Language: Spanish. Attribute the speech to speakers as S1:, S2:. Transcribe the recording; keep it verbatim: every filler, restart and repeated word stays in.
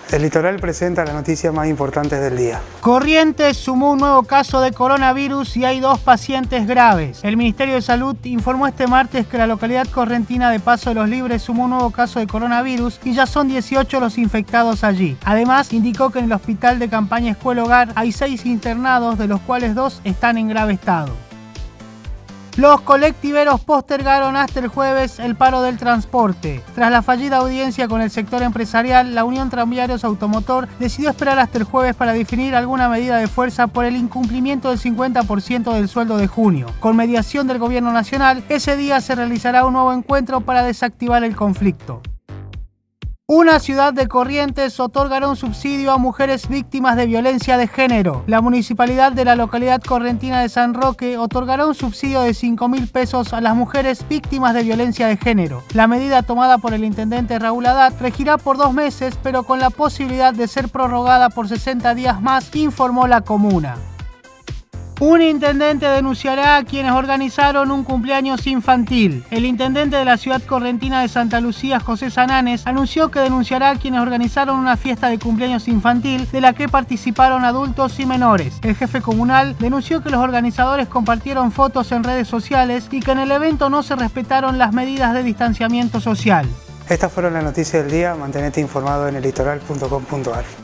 S1: El Litoral presenta las noticias más importantes del día.
S2: Corrientes sumó un nuevo caso de coronavirus y hay dos pacientes graves. El Ministerio de Salud informó este martes que la localidad correntina de Paso de los Libres sumó un nuevo caso de coronavirus y ya son dieciocho los infectados allí. Además, indicó que en el hospital de campaña Escuela Hogar hay seis internados, de los cuales dos están en grave estado. Los colectiveros postergaron hasta el jueves el paro del transporte. Tras la fallida audiencia con el sector empresarial, la Unión Tranviarios Automotor decidió esperar hasta el jueves para definir alguna medida de fuerza por el incumplimiento del cincuenta por ciento del sueldo de junio. Con mediación del Gobierno Nacional, ese día se realizará un nuevo encuentro para desactivar el conflicto. Una ciudad de Corrientes otorgará un subsidio a mujeres víctimas de violencia de género. La municipalidad de la localidad correntina de San Roque otorgará un subsidio de cinco mil pesos a las mujeres víctimas de violencia de género. La medida tomada por el intendente Raúl Haddad regirá por dos meses, pero con la posibilidad de ser prorrogada por sesenta días más, informó la comuna. Un intendente denunciará a quienes organizaron un cumpleaños infantil. El intendente de la ciudad correntina de Santa Lucía, José Sananes, anunció que denunciará a quienes organizaron una fiesta de cumpleaños infantil de la que participaron adultos y menores. El jefe comunal denunció que los organizadores compartieron fotos en redes sociales y que en el evento no se respetaron las medidas de distanciamiento social.
S1: Estas fueron las noticias del día. Mantenete informado en el litoral punto com punto ar.